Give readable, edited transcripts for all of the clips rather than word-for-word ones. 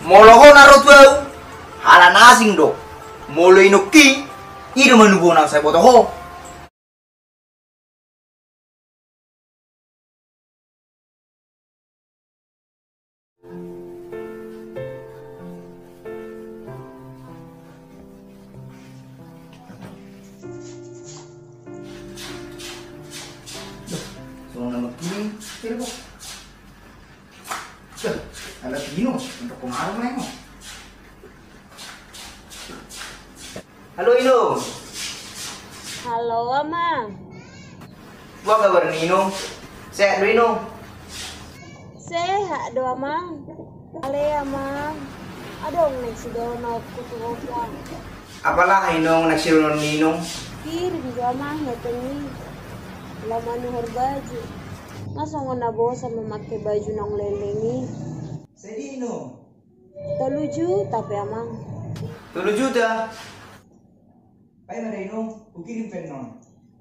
Moloho narot bau. Hala nasing do. Molo inuki. Ida manubo nang saya botoho. Ada Pino untuk pengaruh nengok. Halo Ino. Halo Ama. Apa kabar Nino? Sehat Ino? Sehat do Ama. Ale Ama. Adong next dono kutuwa. Apalah Ino naksiron Nino? Kirim do Ama ngetengi. Lama nuhur baju. Masa ngona bosa memakai baju nang lelengi. Sedih Ino. 3 juta tapi Ama. 3 juta. Pai mana Ino? Kukirim penon.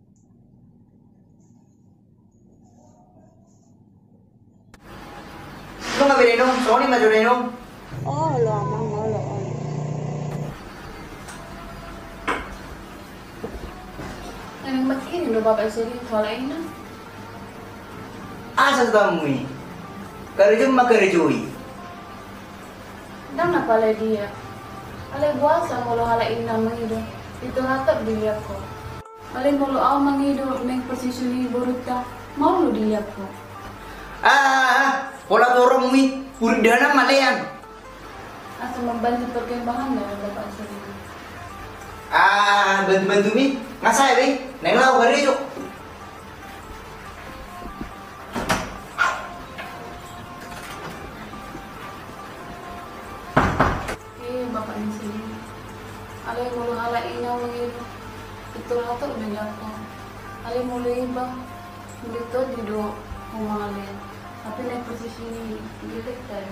Ino nggak beda Ino? Soalnya maju Ino. Oh lo Ama ngolo. Yang makin lo bapak sendiri tolak ini. Asal tamu kerja mah kerjui. Dan apa lagi dia? Ale buasa mulu hala ina mengido. Itu hatap dilihat ko. Ale mulu aw mengido neng posisi boruta mau lu dilihat ko. Pola dorong mi purdana malean. Asal membantu perkembangan dari bapak sendiri. Bantu-bantu mi ngasai be neng lau hari itu. Bapak ini sendiri. Ale mulu hala ina mengido. Itu hatap dilihat ko. Ale mulu iba. Begitu dido ngomong ale. Tapi neng posisi ini gitu kan.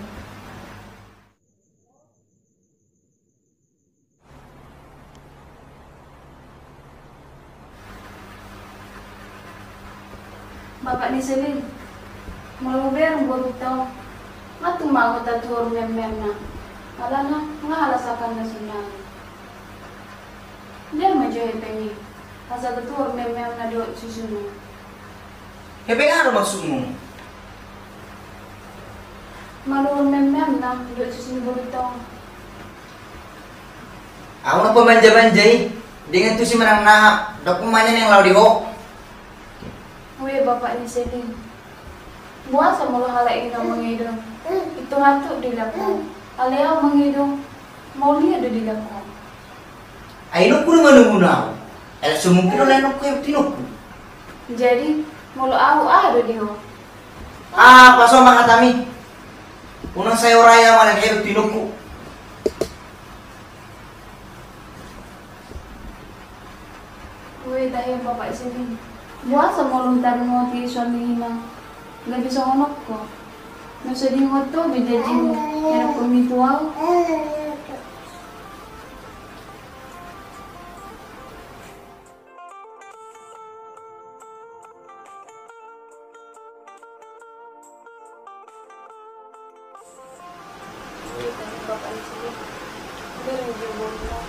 Bapak ni selin, mau berang baru tahu, ngatu mau tatur mem-memna, alana ngalasakan nasional. Dia majuin pengi, asal tatur mem-memna do susuno. Hepe ano maksudmu? Malu mem-memna do susuno baru tahu. Ako na pamanja-manjay, dengan tu si menang na dokumennya yang lau di ho. Weh bapak ni selin, buasa malu hala ini mengidong, itu hatu di lapang, alea mengidong, mau lihat di lapang. Aino ko naman nungunaw. El sumungkino na ino ko yung tinoko. Jadi malu aku ada di ho. Paso mga tami. Unang sayo raya malang kayo tinoko. Weh dahil bapak selin. Buasa mo luntar mo ti suami na nggak bisa ngonok ko. Nasa di mo to bidajin era pemitual. Bapak di sini. Berjumpa.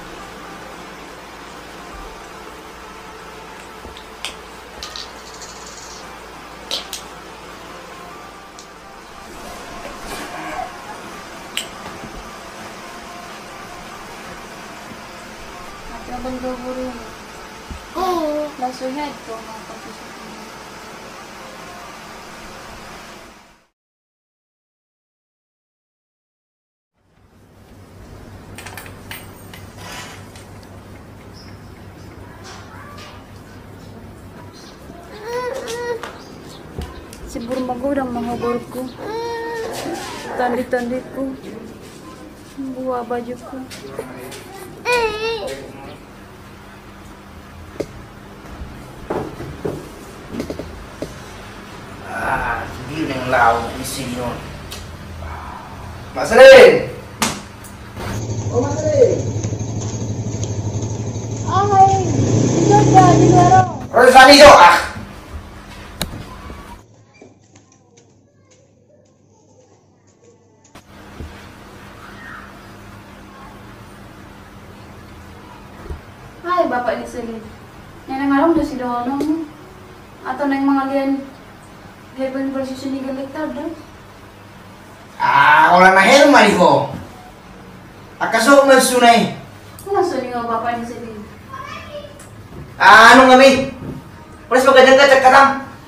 Abang guru. Langsung head ko mga kapatid. Si burung magudang mga ko. Tandi-tandi ko. Buah baju ko. Hindi nang lau di sini. Mas Rin! Oh, Mas Rin! Ay, dito di luar. Rosani Jo, bapak diselin. Nenek ngalong udah si doang. Atau neng mangalian heben posisi ni gelik tadi. Orang na hel mari ko. Akaso masunay. Kung nasa ni nga bapak diselin. Ano kami? Polis magkajang-kajag ka tam.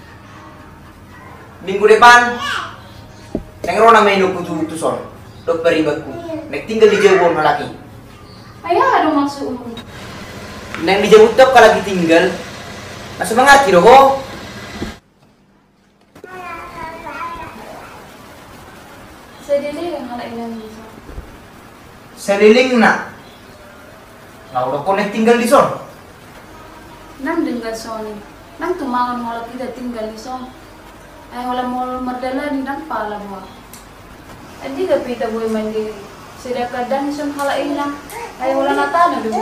Minggu depan, neng Rona may nagkututuson. Dok beribad ko. Nagtinggal di Jawon malaki. Ayah ada maksud mo. Neng di Jawon ka lagi tinggal. Nasa mengerti doh. Sedili yang halain yang bisa. Seliling na. Nga udah ko tinggal di son. Nang dengar Sony. Nang tumangan wala kita tinggal di son. Ay wala mo merdala ni nang pala mo. Adi ka pita boy mandiri. Sila kadang son halain lang. Ay wala natana do.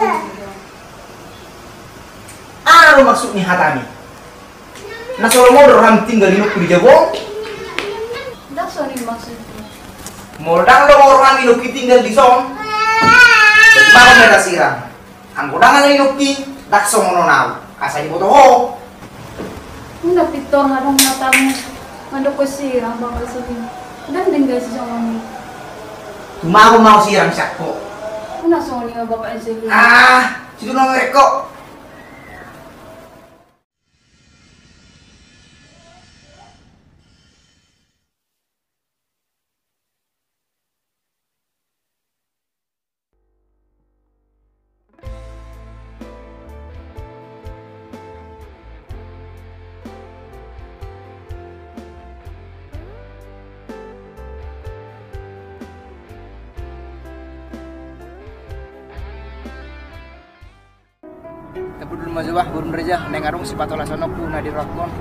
Ano maksud ni hatami? Nasoro mo doon tinggal di Jawon? Dak Sony maksudnya. Moldang lo orang inuki tinggal di son. Bago mereka sirang. Ang kudangan ng inuki, dakso mo naw. Asa ibo to ho. Nung napitor harong matamu. Mando ko sirang bakal sabihin. Dan dengar si Sony. Tumago mau sirang sakpo. Kuna Sony nga bapak yang sabihin. Situ nang reko. Tapi dulu mazubah burun reja neng arung si patola sonoku na di rakon.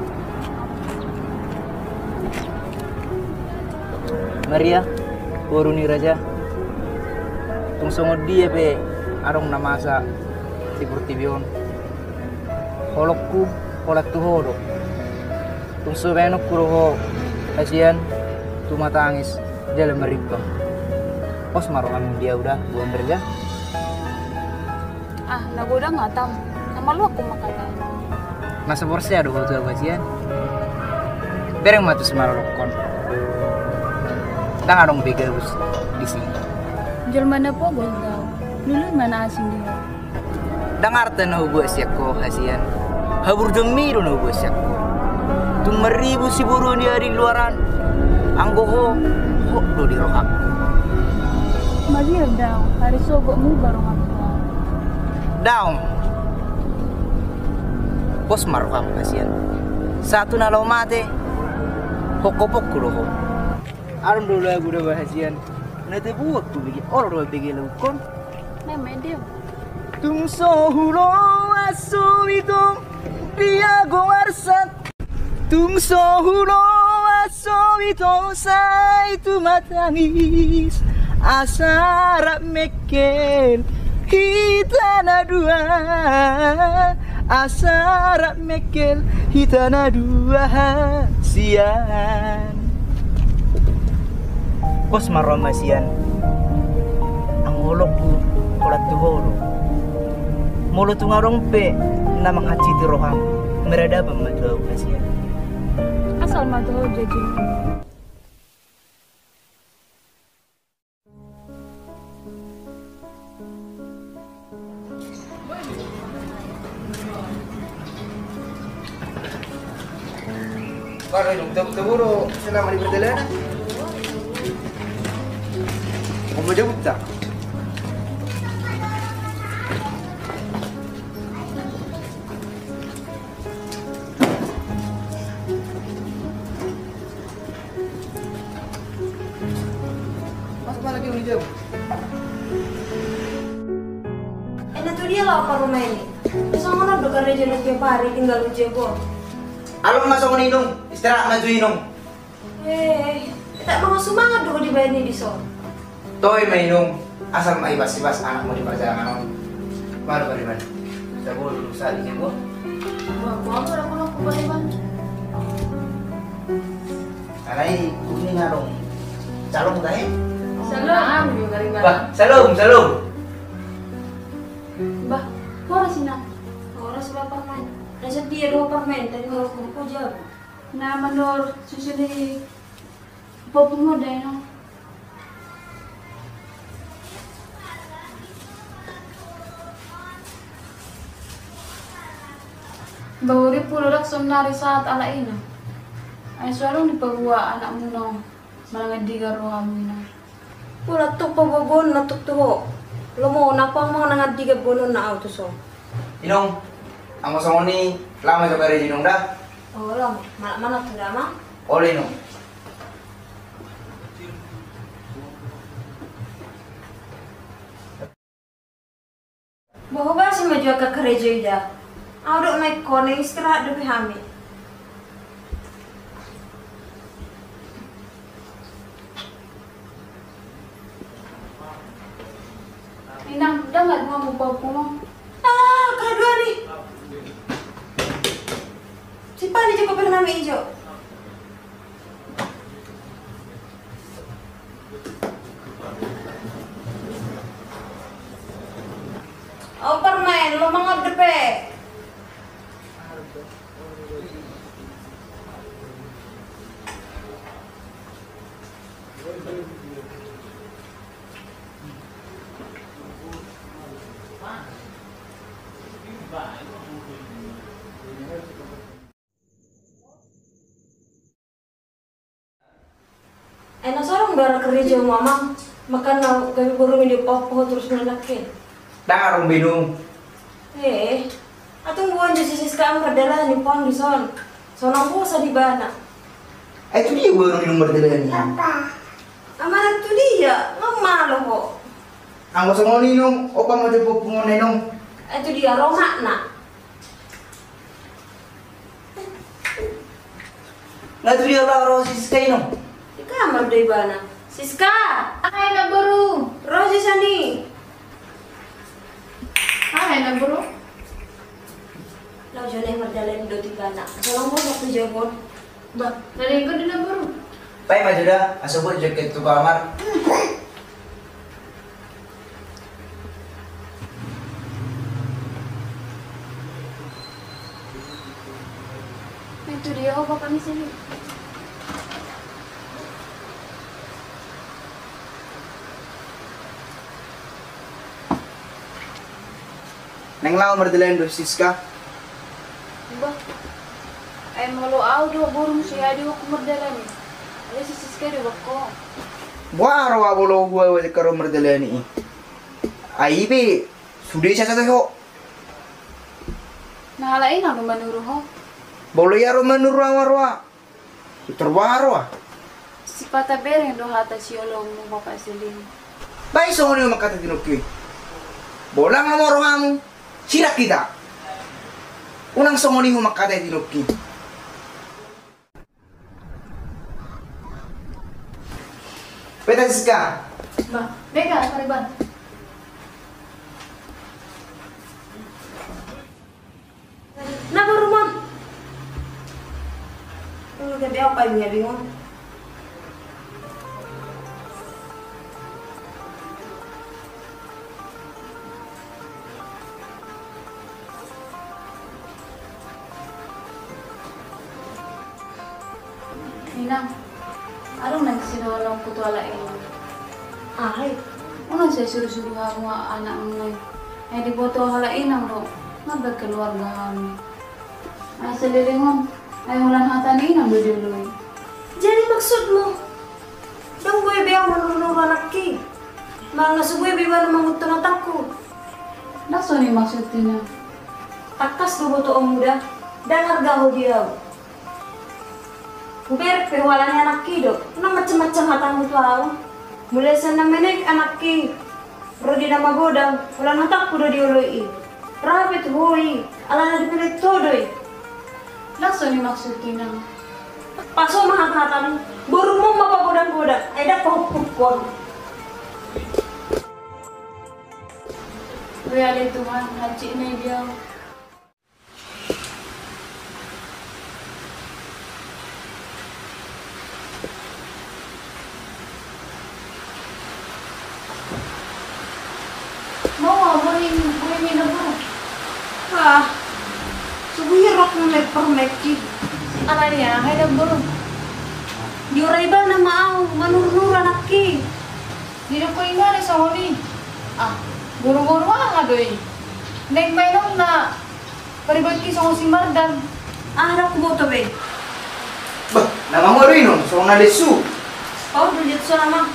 Maria, buruni raja. Tung songod dia pe arung namasa di Purtibion. Holokku holak tuhodo. Tung subenok kuroho kasihan tu matangis jalan meripang. Pos maroham dia udah burun reja. Nagoda nggak tahu. Sama lu aku makan. Masa porsi ada hotel bajian. Bereng matu semarokon. Tang adong bega bus di sini. Jual mana po bos tahu. Dulu mana asing dia. Dengar tanah gue siako hasian. Habur demi do gue siako. Tung meribu si buru dia di luaran. Anggoho ho do di rohak. Mari daw. Hari sobokmu baru ngaku. Daung. Bos maroham kasihan. Satu nalau mate. Hokopok kuloho. Aron dulu aku udah bahasian. Nanti buat tuh bikin orang udah bikin lukon. Memang dia. Tung sohulo asubito dia goarsat. Tung sohulo asubito sa itu matangis. Asara meken. Hitana dua asara mekel hitana dua sian Bos maroma sian ang holokku kolat tuholo molo tungarong pe namang haciti roham merada pematuau kasian Asal matuau jadi. Para yung taburo selama di perjalanan. Mau jawab tak? Masuk lagi mau jawab. Itu dia lah apa rumah ini. Bisa mana udah kerja jalan tiap hari tinggal di Jebon. Alam masuk minum, istirahat maju minum. Tak mau semangat dulu dibayar di so. Toy minum, asal mai bas-bas anak mau di perjalanan. Baru beriman. Saya boleh dulu saat ini gua. Wah, aku beriman. Alai, ini ngarong. Calon tahe. Salam juga Bah, salam. Bah, kau sih nak. Nasa dia dua permen tadi kalau kau jawab. Na manor susuli popo mo dai no. Bahuri pulo rak somnari saat ala ina. Ay selalu dipabuwa anak mo no. Malangadi garo amin na. Pula tu pabobon na tutuho. Lomo na pang mga nangadi ka bonon na auto so. Inong, ang masama ni lama sa kare Inong dah. Oh lamo, mana tu dama? Oleh Inong. Bawa ba si maju ka gereja ida? Audo naik kone istirahat demi hamil. Inang, dangat mo popo mo. Ah, kedua nih. Si Pani juga pernah nama hijau. Oh permen, lo mau ngedepe. Enak seorang bara kerja mama makan na kami burung di popo terus nanakin. Dah arong binung. Atong buwan di sisi sekarang berdalah ni pon di son. Sonong po sa di bana. Itu dia baru minum berdelan ni. Amanat tu dia, ngamalo ko. Ang masama ni Inong, opa mo dyan po pungon na Inong. Itu dia Roma na. Nga itu dia lah rosis kay Inong. Di kamar di bana. Siska, Ay na buru. Rosi sani. Ay na buru. Lau jone merdalan do di bana. Sonong po sa jabon. Ba, nalingkod din na buru. Pai maju dah, asal jaket tu kamar. Itu dia opa kami sini. Neng lau berdelan dosis ka. Ba, ay malo aw do burung siya di ko merdalan ni. Ay si Siska di ko. Buah rawa bolo gua wajah karo berdelan ni. Ai be sudah saya satu ho. Nahalain ang manuro ho. Bolo yaro menurut awarwa. Terbaru ah. Si Pataber do hata si olong mo pa silin. Bai so ni makata tinuki. Bolang amoro hamu. Sirak kita. Unang songoni humakata tinuki. Peta Siska. Ba, beka kariban. Na barumon. Gabi ako pa yung bingon. Inang, anong nagsinawalong kutwala ini? Ay, Unang saya suruh-suruh ako nga anak mo ngayon. Ay di boto halain ang ro. Mabag keluarga kami. Ay sa lilingon. Ay walang hatanin ang duduloy. jadi maksud mo? Dong gue biang menurut anak ki. Malang nasa gue biwa na mangutong atakku. Naso ni maksud niya? Takas ko to ang muda. Dan harga ho dia. Kuber perwalannya anak ki do. Nang macam-macam hatang mo tao. Mulai sa namenik anak ki. Rodi na magodang. Walang hatak ko do diuloi. Rapit hoi. Ala na dipilit todoy. Naso ni maksud niya? Paso mahat-hatan. Burung mo mapagodang-godang. Ay da pahupukon. Kuya di Tuhan, haji na dia. Mau boleh minum apa? Ah, Suwirok na may permeki. Anak niya, hay nagburo. Di oray ba na maaw, manurnuran aki. Di na ko ina ni sa huli. Guru-guru nga doy. Neng may nung na paribad ki sa si Mardan. Harap ko to be. Bah, nama mo rin nun, so nalisu. Oh, dulit so naman.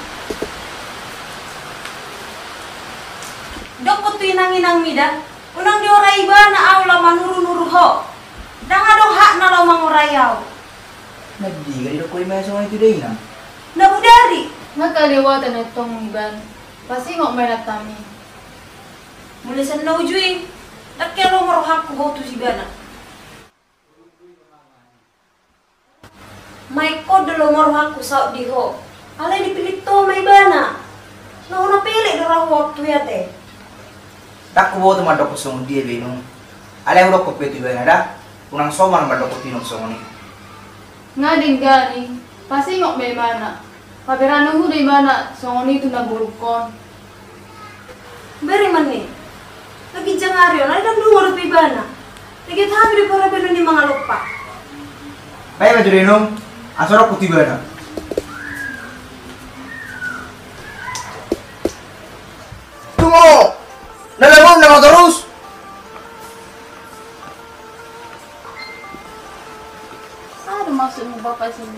Dok ko tinangin mida. Unang di oray ba na aw la manurunuru ho. Danga dong hak na law mangurayaw. Nagdi ka dito ko yung mga sa itu day na. Nabudari. Nagkaliwatan na itong iban. Pasingok may natami. Mula sa naujui. Dakya lo marohak ko ho to si Gana. May kod lo marohak ko sa di ho. Alay dipilit to may bana. Nauna pili dara waktu ya te. Tak ko boto madok ko sa dia binong. Alay mo ko pwede ba na da? Unang soman madok ko tinong sa ni. Nga din gani. Pasingok may mana. Kabirano mo di mana. So nito nagurukon. Beri man ni. Lagi jangaryo na idang luwar pi bana. Lagi tabi di para belo ni mga lupa. Kaya ba binong? Asal ko tiba na. Tunggu! Nalamon na terus. Ano maksud mo bapak sini?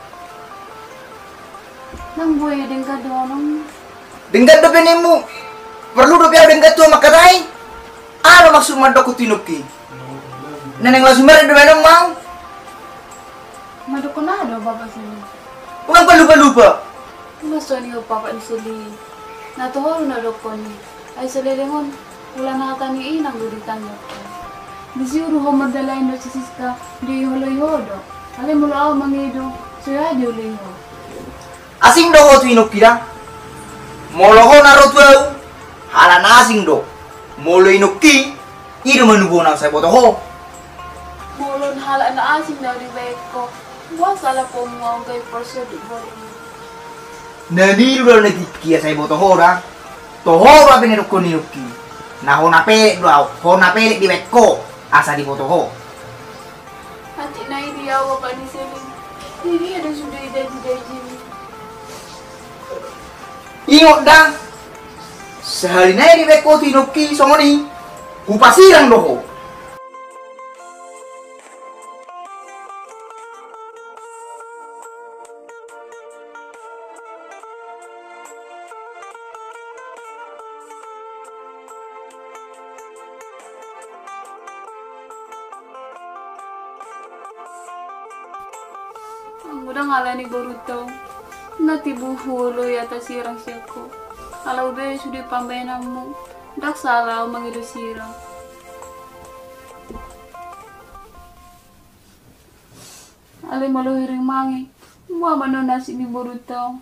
Nang buhay din ka doon. Denggat do mo. Perlu do biar denggat tu makatai. Ano maksud madok ko tinuki? Neneng langsung merek do benong mau. Madukon na do bapak sini. Unang palupa-lupa. Gusto niyo bapak ni sili. Natuhol na dokon ni. Ay sa lelengon. Wala na kata ni inang lulitan niyo ko. Disiuro ko madalain do si Siska. Di holoy-ho do. Alam mo lao mangido. Suya di uliho. Asing do ko tinuki da. Molo ko naro tuau. Hala na asing do. Molo inuki. Ido manubo na sa boto ho. Mulon hala na asing daw di baik ko. Buwan sala po mo ang kay porso di mo rin. Naniru do nagikia sa boto ho da. Toho ba pinirok ko ninuki. Na ho na pe do ho na pe di beko. Asa di boto ho. Hati na iriyawa pa ni Selin. Hindi ada sudah ida-ida Ingot da. Sehari na di beko tinuki songoni. Kupasirang do ho. Ang mudang ala ni Boruto. Natibuhulo yata sirang siya ko. Alaw be sudah pambayanan mo. Dak salah mangido sirang. Alay maluhiring mangi. Mua manon nasi ni Boruto.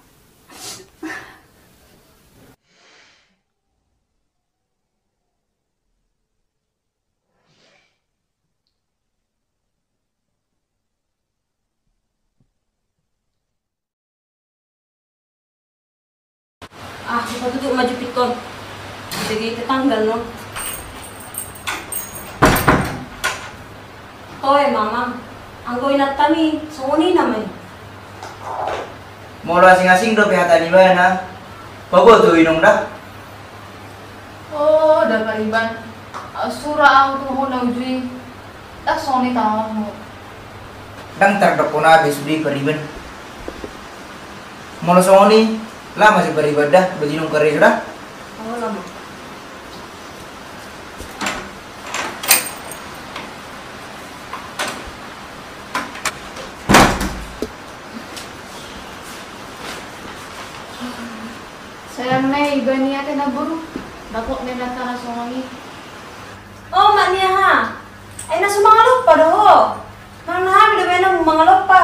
Patutuk maju pikon. Jadi tetanggal no. Toy mama. Angko inat kami, songoni naman. Molo asing-asing do pihata ni ba na. Bago to inong da. Oh, dah kariban. Surah aku tuh mau ujui. Tak soni tahu mo. Dang tardok ko na besudi pariban. Molo songoni. Lama sih beribadah, bejinung kare sudah. Oh lama. Sayang na iba niya ka na buru. Dako nila ka na sumani. Oh mak niya ha. Ay nasu mga lupa doho. Nang nahabi do benang mga lupa.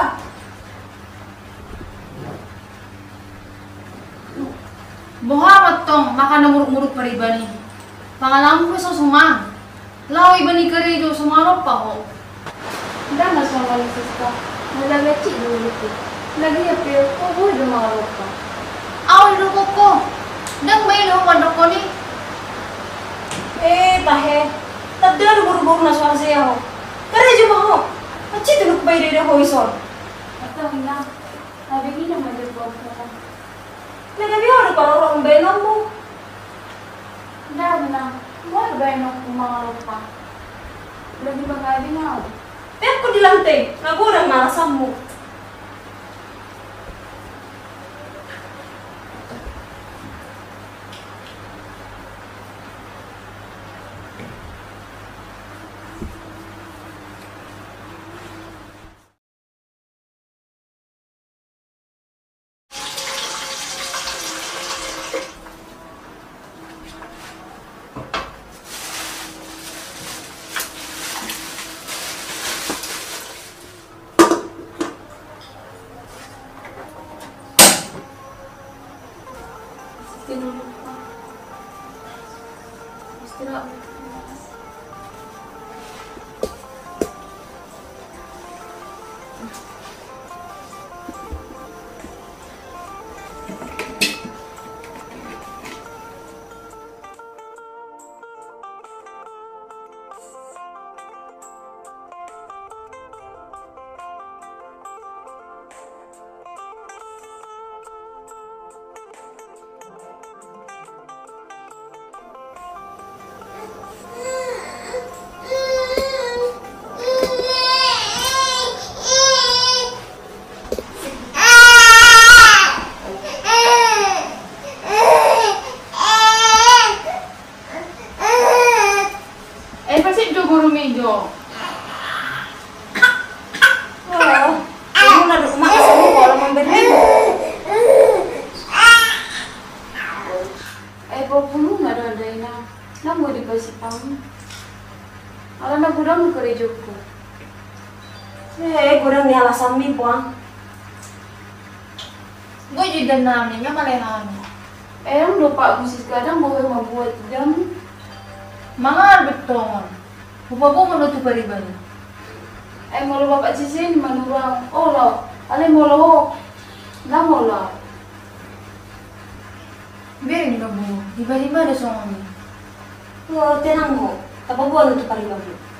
Buhawat tong maka namuruk-muruk paribani. Pangalam ko sa sumang. Law iba ni karido sumarap pa ko. Dah na sa walisis ka. Nalagachi dulu ko. Lagi ya pero ko boy dumarap ka. Awal luko ko. Dang may lo wadok ko ni. Tahe. Tadda do buru-buru na suara siya ho. Para juga ho. Aci tuluk bay dari ho isor. Atau ina, nabi ini nama dia buat apa? Nagabi ho para orang benam mo. Dah benar, mau bayar nak mga lupa. Lagi bagay na. Pero ko dilante, nagurang marasam mo. Istirahat. Alam na gudang ko rin ko. Gudang ni alasan mi buang. Gue juga namanya malehan. Ang lupa ko sis kadang mau mabuhat jam. Mga beton. Lupa ko menutup pariban. Mau lupa pak sisin manurang. Oh lo, ale mau lo. Na mau lo. Biarin kamu. Tiba-tiba ada suami. Oh, tenang ho. Tapabuan untuk pariban.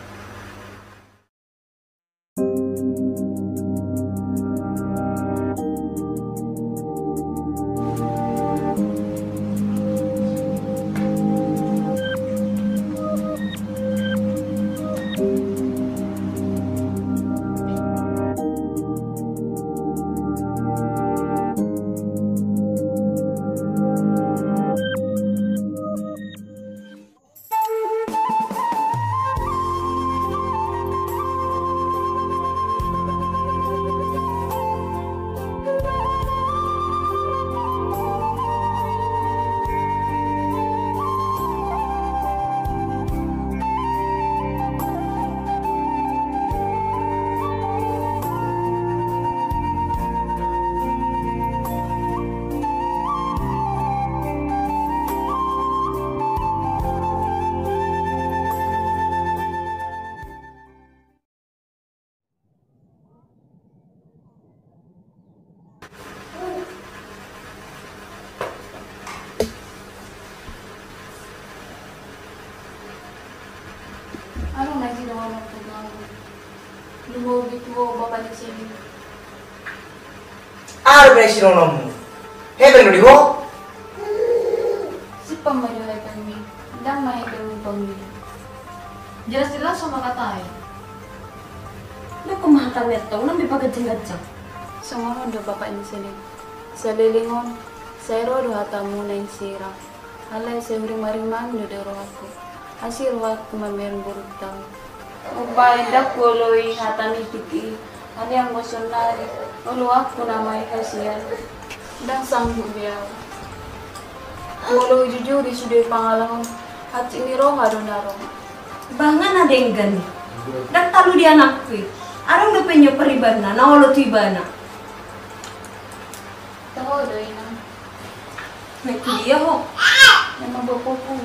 Ano na ginawa mo po ng lumubit mo bapak di sini? Ar beresiro nomu. Heben di ho. Si pamayahay kami, dang mahigay mo pamilya. Jelas-jelas sama kata ya. Lu kumahatan neto, nang bipagad-jang-gadjang. Sama do bapak di sini. Sa lilingon, sa iro do hatamu na insira. Alay sa huri-mariman do do rohako. Asir waktu mameran burutang. Upay dak woloy hatami piti. Ani ang mosyonari. Ulo ako na may kasiyan. Dan sanggup biyaw. Woloy jujuri sudah pangalahon. At iniro nga doon narong. Bangan ada yang gani. Dak talu di anakku. Arang do penyo periban na, nawalo tiba na. Tahu doy na. May dia ho. Yang mabapopo.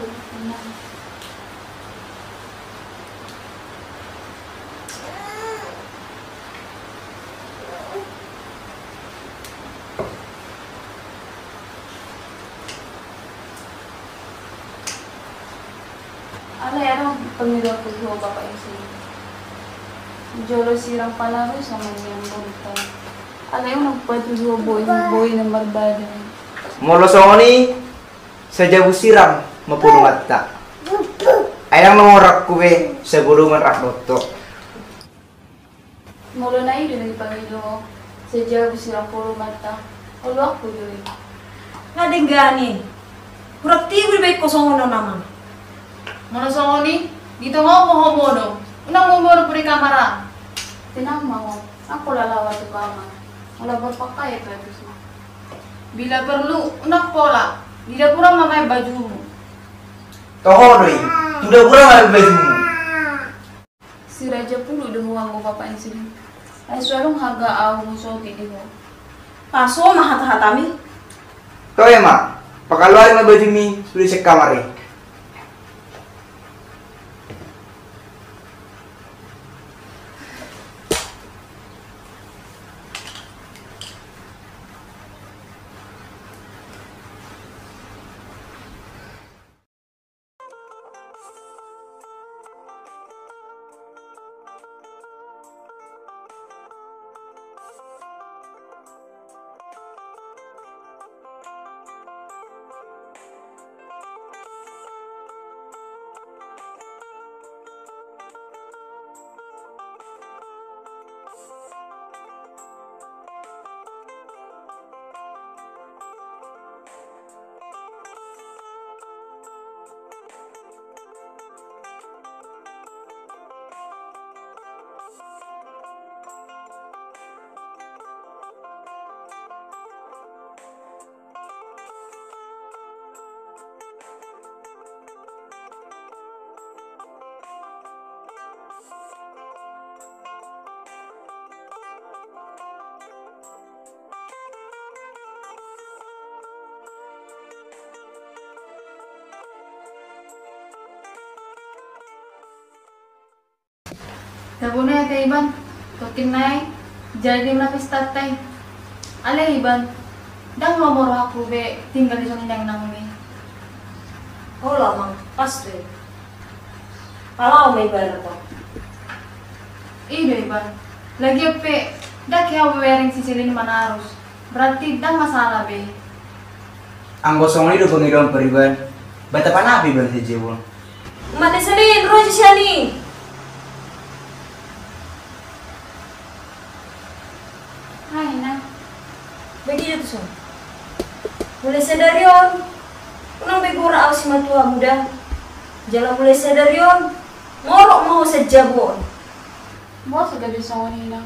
Alay, anong pamilya ko ho bapak yung sini? Jolo sirang palaro sama niyang bonta. Alay mo nagpatulo boy na marbada. Molo songoni sa jabu siram mapulong atta. Ayang mangorak kuwe sa gulungan raknoto. Molo na ido nagpangilo. Sa jabu sirang puro mata. Olo ako doy. Nadingganin. Kuraktibo ba kosong na naman? Molo songoni, dito mo homono. Unang homono po di kamara. Tinang mo, ako lalawa sa kamar. Wala ba pa kaya pwede mo? Bila perlu, unak pola. Bila kurang mamay baju mo. Tohonoy, sudah kurang ada bajumu. Si Raja pulu udah huwag mo papain sila. Ay suarong harga aw mo so tidi mo. Paso mahat-hatami. Kau ya mak, pakaluarin na baju mi sudah cek kamar eh. Sabuna ya kay Iban. Tukin na jadi melapis tatay. Alay Iban. Dang mamoro ako be tinggal di sana yang nangmi. Hola mang, pasti. Kalau may bayar to. Ido Iban. Lagi pe dak kaya wearing sisilin manarus. Berarti dang masalah be. Ang gosong ini udah pengidon periban. Bata panapi bang si Jewon. Mati selin, roji siani. Hai na. Begitu tuh son. Mulai sadar yon. Unang begura aw si matua muda. Jalan mulai sadar yon. Ngorok mau sejabon. Mo sa gabi sa kanina.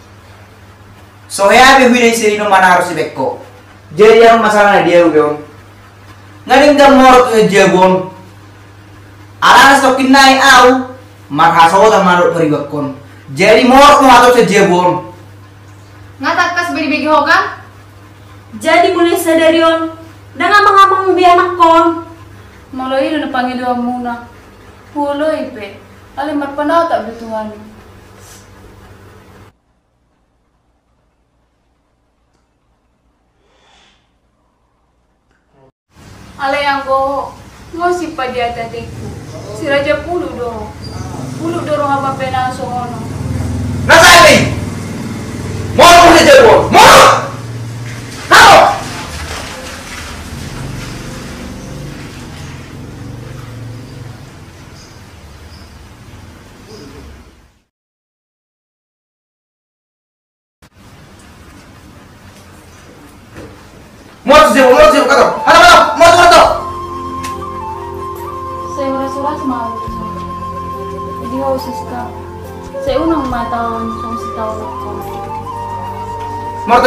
So ya behui dari sini mana harus dibeko. Jadi yang masalah dia udah. Nganing dam morot na Jewon. Alanas to kinai aw. Marhaso ta marot peribakon. Jadi morot mo ato sa Jewon. Nga takas beri-begi hoka? Jadi mulai sadar yon. Dengan mengamang bi anak kon. Malo ilo na Panginoon muna. Pulo ipe. Alim marpanaw tak butuhan. Alay ang go. Ngosi pa di atatiku. Si Raja Pulu doro. Pulu doro haba penaso ngono. Nasabi! Morot mo sa Jewon! Morot! Nako! Morot sa Jewon, kato! Morot! Saya merasa mau. Jadi hausis ka. Saya unang matawang sa sitaw ko. Morot!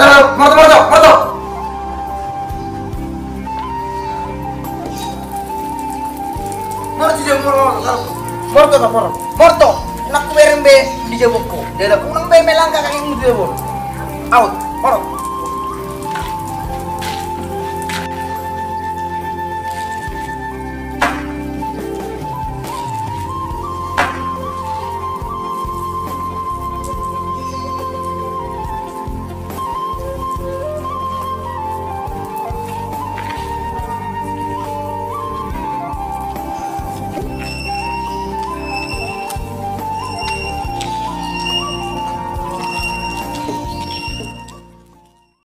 Morto! Nak kuwering be di Jewon ko. Dada kunang be melangka kaking mo di Jewon. Out! Morot!